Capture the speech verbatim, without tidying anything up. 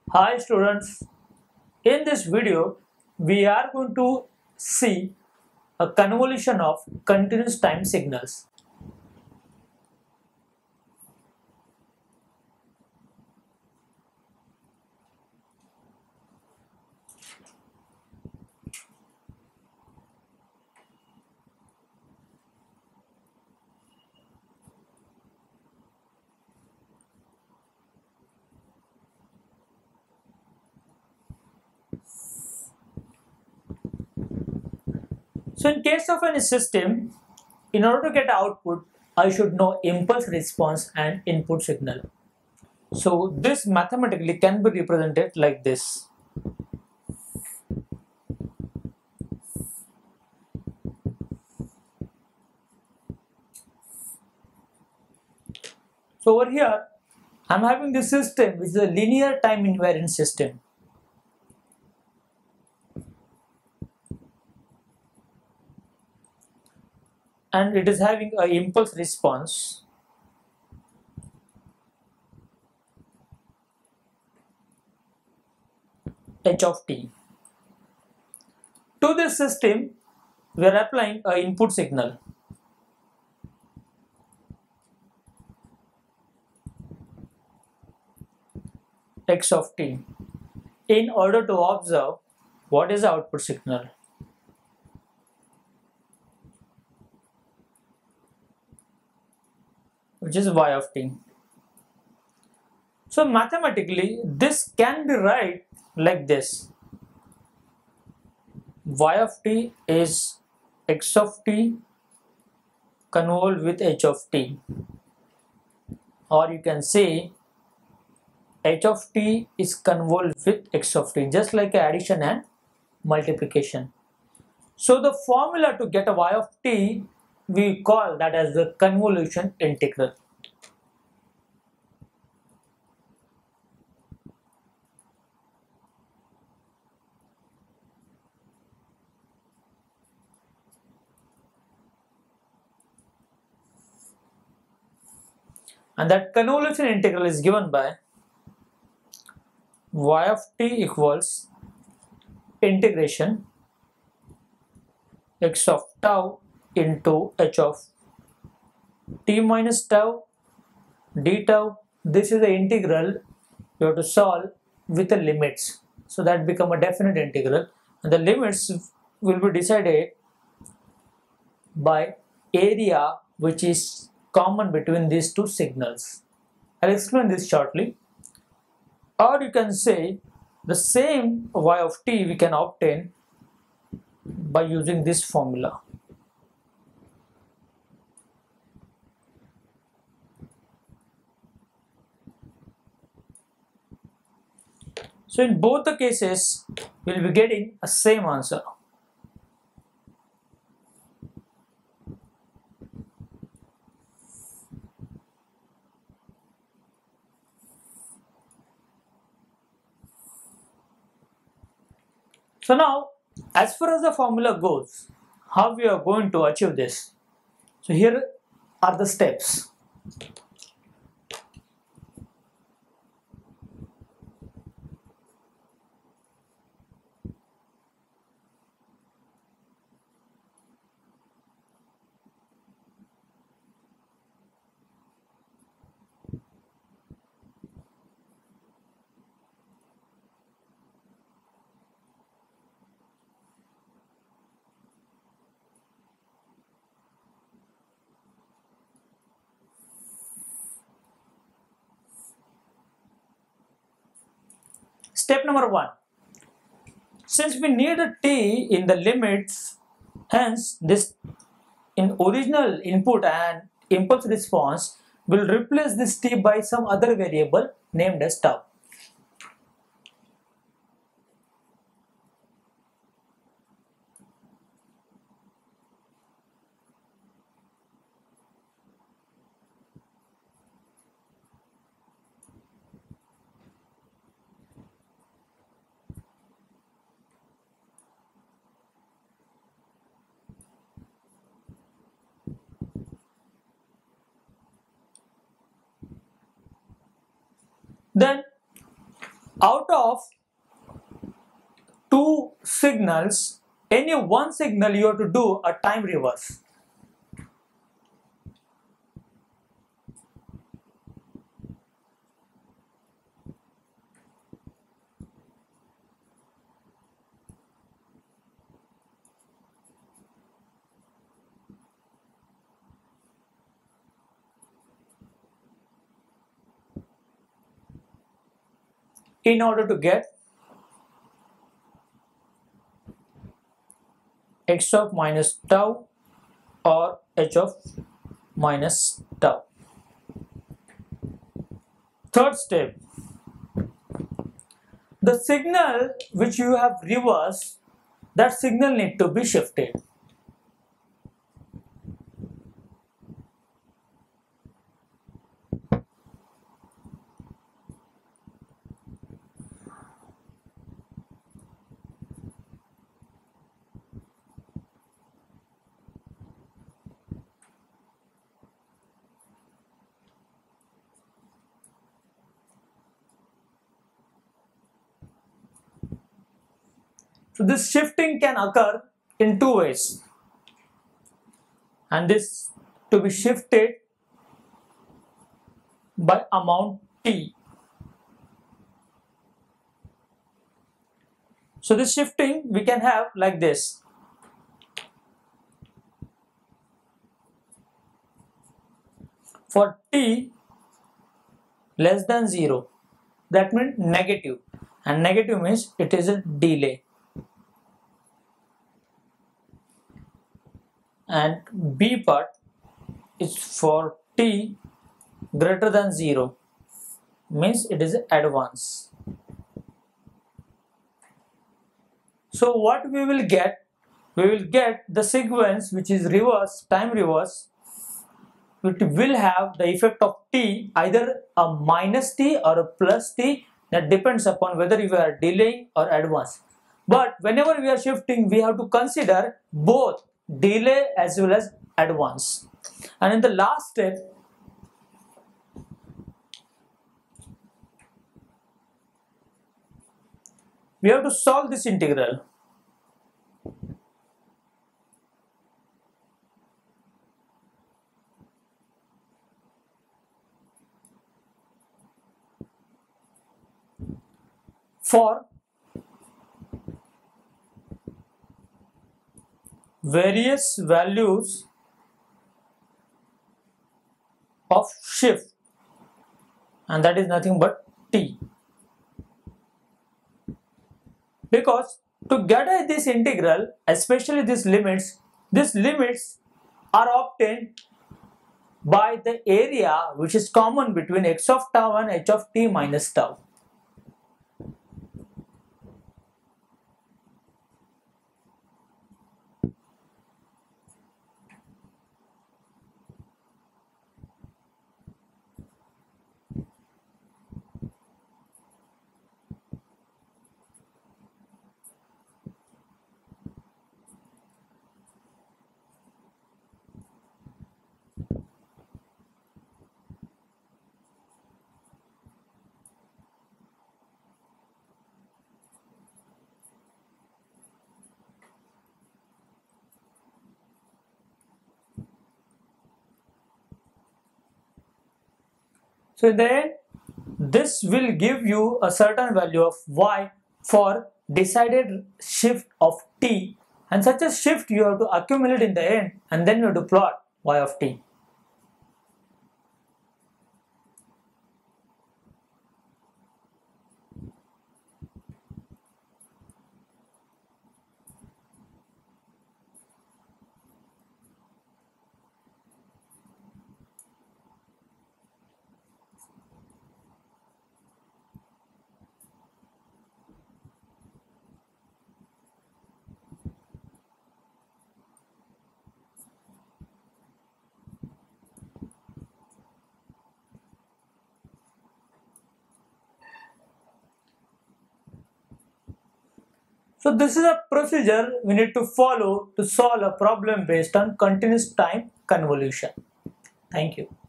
Hi students, in this video we are going to see a convolution of continuous time signals. So in case of any system, in order to get output, I should know impulse response and input signal. So this mathematically can be represented like this. So over here, I'm having this system which is a linear time invariant system. And it is having a impulse response h of t. To this system, we are applying an input signal x of t in order to observe what is the output signal. Which is y of t. So mathematically this can be right like this. Y of t is x of t convolved with h of t, or you can say h of t is convolved with x of t, just like addition and multiplication. So the formula to get a y of t, we call that as the convolution integral. And that convolution integral is given by y of t equals integration x of tau into h of t minus tau d tau. This is the integral you have to solve with the limits, so that become a definite integral, and the limits will be decided by area which is common between these two signals. I'll explain this shortly. Or you can say the same y of t we can obtain by using this formula. So in both the cases, we'll be getting a same answer. So now, as far as the formula goes, how we are going to achieve this? So here are the steps. Step number one. Since we need a t in the limits, hence this in original input and impulse response will replace this t by some other variable named as tau. Then out of two signals, any one signal you have to do a time reverse. In order to get x of minus tau or h of minus tau. Third step, the signal which you have reversed, that signal need to be shifted. So this shifting can occur in two ways, and this to be shifted by amount t. So this shifting we can have like this. For t less than zero, that means negative, and negative means it is a delay. And B part is for t greater than zero, means it is advance. So what we will get, we will get the sequence which is reverse, time reverse, which will have the effect of t, either a minus t or a plus t, that depends upon whether you are delaying or advance. But whenever we are shifting, we have to consider both delay as well as advance. And in the last step, we have to solve this integral. For various values of shift, and that is nothing but t. Because to get at this integral, especially these limits, these limits are obtained by the area which is common between x of tau and h of t minus tau. So in the end, this will give you a certain value of y for decided shift of t, and such a shift you have to accumulate in the end, and then you have to plot y of t. So this is a procedure we need to follow to solve a problem based on continuous time convolution. Thank you.